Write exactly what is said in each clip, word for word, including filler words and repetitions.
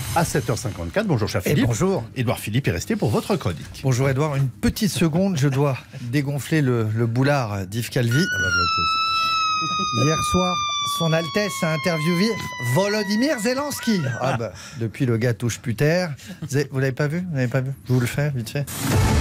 à sept heures cinquante-quatre. Bonjour, cher Et Philippe. bonjour. Édouard Philippe est resté pour votre chronique. Bonjour Edouard, une petite seconde, je dois dégonfler le, le boulard d'Yves Calvi. Hier soir, son Altesse a interviewé Volodymyr Zelensky. Ah bah, depuis le gars touche plus terre. Vous l'avez pas vu Vous l'avez pas vu Je vous le fais, vite fait.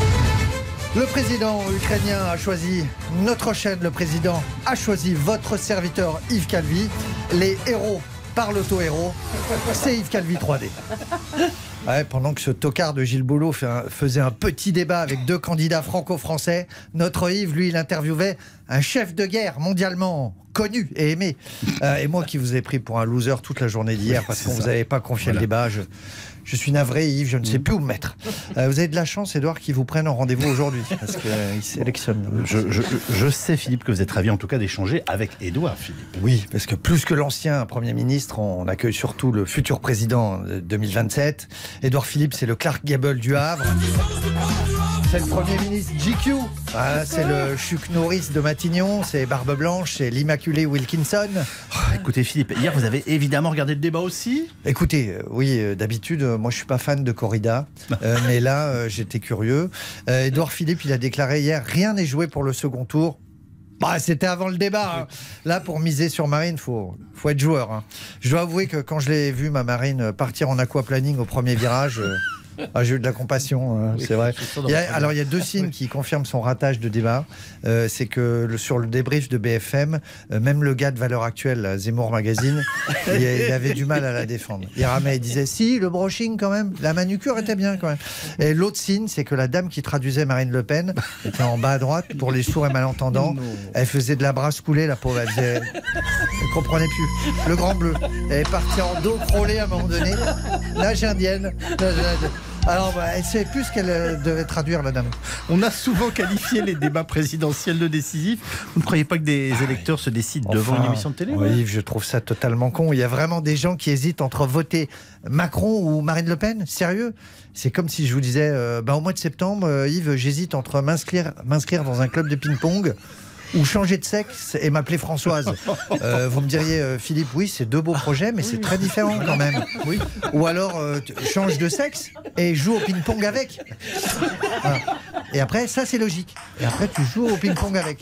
Le président ukrainien a choisi notre chaîne, le président a choisi votre serviteur Yves Calvi. Les héros par l'auto-héros, c'est Yves Calvi trois D. Ouais, pendant que ce tocard de Gilles Boulot fait un, faisait un petit débat avec deux candidats franco-français, notre Yves, lui, il interviewait un chef de guerre mondialement connu et aimé. Euh, et moi qui vous ai pris pour un loser toute la journée d'hier parce qu'on ne vous avait pas confié voilà. le débat, je, je suis navré Yves, je ne sais plus où me mettre. Euh, vous avez de la chance Edouard qu'ils vous prennent en rendez-vous aujourd'hui parce qu'il euh, sélectionne. Je, je, je sais Philippe que vous êtes ravi en tout cas d'échanger avec Édouard Philippe. Oui, parce que plus que l'ancien Premier ministre, on accueille surtout le futur président de deux mille vingt-sept. Édouard Philippe, c'est le Clark Gable du Havre. C'est le Premier ministre G Q. Ah, c'est le Chuck Norris de Matignon. C'est Barbe Blanche. C'est l'Immaculée Wilkinson. Oh, écoutez Philippe, hier vous avez évidemment regardé le débat aussi. Écoutez, euh, oui, euh, d'habitude, euh, moi je suis pas fan de corrida. Euh, mais là, euh, j'étais curieux. Euh, Édouard Philippe, il a déclaré hier, rien n'est joué pour le second tour. Bah, c'était avant le débat. Hein. Là, pour miser sur Marine, il faut, faut être joueur. Hein. Je dois avouer que quand je l'ai vu, ma Marine, partir en aquaplaning au premier virage... Euh, Ah, j'ai eu de la compassion, euh, oui, c'est vrai. Il y a, alors, il y a deux signes qui confirment son ratage de débat. Euh, c'est que le, sur le débrief de B F M, euh, même le gars de Valeurs Actuelles, Zemmour Magazine, il, il avait du mal à la défendre. Il ramait, il disait si, le brushing quand même, la manucure était bien quand même. Et l'autre signe, c'est que la dame qui traduisait Marine Le Pen était en bas à droite pour les sourds et malentendants. Non. Elle faisait de la brasse coulée, la pauvre. Elle faisait... Elle comprenait plus. Le grand bleu. Elle est partie en dos crawlé à un moment donné. Nage indienne. Nage indienne. Alors, bah, elle sait plus ce qu'elle euh, devait traduire, la dame. On a souvent qualifié les débats présidentiels de décisifs. Vous ne croyez pas que des ah, électeurs oui. se décident enfin, devant une émission de télé? Oui, ouais. Je trouve ça totalement con. Il y a vraiment des gens qui hésitent entre voter Macron ou Marine Le Pen. Sérieux? C'est comme si je vous disais, euh, bah, au mois de septembre, euh, Yves, j'hésite entre m'inscrire, m'inscrire dans un club de ping-pong ou changer de sexe et m'appeler Françoise. Euh, vous me diriez, euh, Philippe, oui, c'est deux beaux projets, mais c'est très différent quand même. Oui. Ou alors, euh, change de sexe et joue au ping-pong avec. Voilà. Et après, ça c'est logique. Et après, tu joues au ping-pong avec.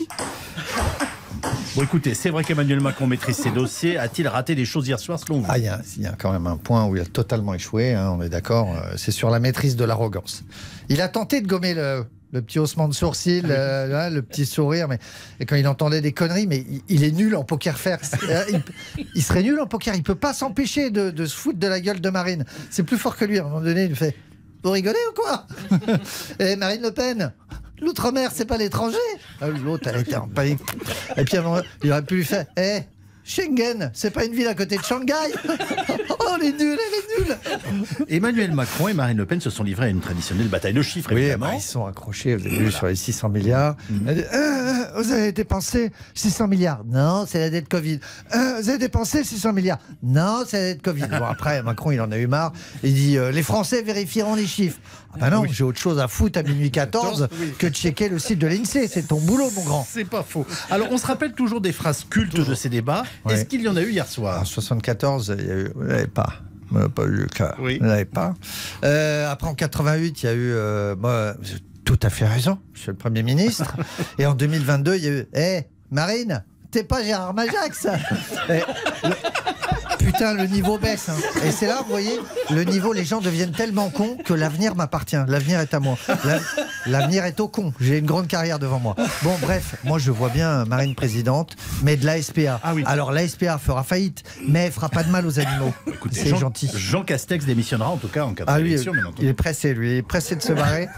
Bon, écoutez, c'est vrai qu'Emmanuel Macron maîtrise ses dossiers. A-t-il raté des choses hier soir, selon vous? Ah, il y, y a quand même un point où il a totalement échoué, hein, on est d'accord. C'est sur la maîtrise de l'arrogance. Il a tenté de gommer le... Le petit haussement de sourcil, euh, là, le petit sourire, mais et quand il entendait des conneries, mais il, il est nul en poker face. Il, il serait nul en poker, il peut pas s'empêcher de, de se foutre de la gueule de Marine. C'est plus fort que lui. À un moment donné, il fait « Vous rigolez ou quoi ?» Et Marine Le Pen, l'outre-mer, c'est pas l'étranger. L'autre, elle était en panique. Et puis à un moment, il aurait pu lui faire « Eh, Schengen, c'est pas une ville à côté de Shanghai. Oh, elle est nulle, elle est nulle. » Emmanuel Macron et Marine Le Pen se sont livrés à une traditionnelle bataille de chiffres, oui, évidemment. Bah, ils sont accrochés, vous avez vu, sur les six cents milliards. Mmh. Elle dit, euh, vous avez dépensé six cents milliards. Non, c'est la dette Covid. Euh, vous avez dépensé six cents milliards. Non, c'est la dette Covid. Bon, après, Macron, il en a eu marre. Il dit, euh, les Français vérifieront les chiffres. Ah ben non, oui. J'ai autre chose à foutre à minuit quatorze oui. que de checker le site de l'INSEE. C'est ton boulot, mon grand. C'est pas faux. Alors, on se rappelle toujours des phrases cultes toujours. de ces débats. Ouais. Est-ce qu'il y en a eu hier soir? En soixante-quatorze, il y a eu... Vous n'avez pas. On n'a pas eu le cas. Oui. Vous n'avez pas. Euh, après, en quatre-vingt-huit, il y a eu... Euh, moi, j'ai tout à fait raison, monsieur le Premier ministre. Et en deux mille vingt-deux, il y a eu... Hé, hey, Marine, t'es pas Gérard Majax. Et, le... Putain, le niveau baisse. Hein. Et c'est là, vous voyez, le niveau, les gens deviennent tellement cons que l'avenir m'appartient. L'avenir est à moi. L'avenir est au con. J'ai une grande carrière devant moi. Bon, bref, moi je vois bien Marine présidente, mais de l'A S P A. Ah oui. Alors l'A S P A fera faillite, mais elle fera pas de mal aux animaux. C'est gentil. Jean Castex démissionnera en tout cas en cas ah, d'élection. Lui, il est pressé, lui. Il est pressé de se barrer.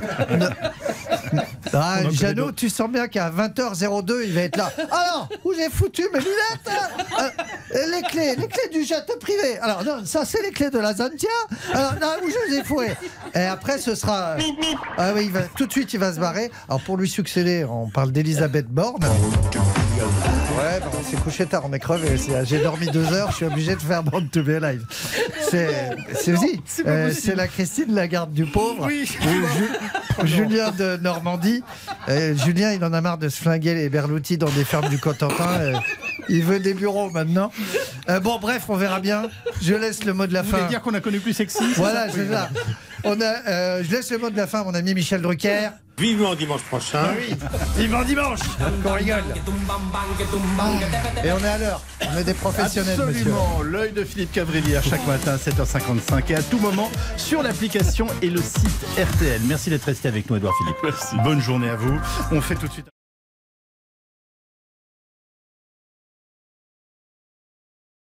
Ah, Jeannot, tu sens bien qu'à vingt heures zéro deux, il va être là. Alors, où j'ai foutu mes lunettes euh, Les clés, les clés du jet privé. Alors, non, ça, c'est les clés de la Zantia. Alors, non, où je les ai fouées. Et après, ce sera... Ah oui, il va... tout de suite, il va se barrer. Alors, pour lui succéder, on parle d'Elisabeth Borne. Ouais, bon, on s'est couché tard, on est crevé. J'ai dormi deux heures, je suis obligé de faire Born to be Alive. C'est c'est aussi, C'est pas euh, possible. c'est la Christine Lagarde du pauvre. Oui. Ou Ju- Julien de Normandie. Euh, Julien, il en a marre de se flinguer les berloutis dans des fermes du Cotentin. Euh, il veut des bureaux maintenant. Euh, bon, bref, on verra bien. Je laisse le mot de la Vous fin. voulez dire qu'on a connu plus sexy? c'est Voilà, ça c'est ça. On a, euh, je laisse le mot de la fin à mon ami Michel Drucker. Vivement dimanche prochain. Oui, vivement dimanche, qu'on rigole. Et on est à l'heure. On est des professionnels, monsieur. Absolument, l'œil de Philippe Cavrivière chaque matin à sept heures cinquante-cinq et à tout moment sur l'application et le site R T L. Merci d'être resté avec nous, Édouard Philippe. Merci. Bonne journée à vous. On fait tout de suite.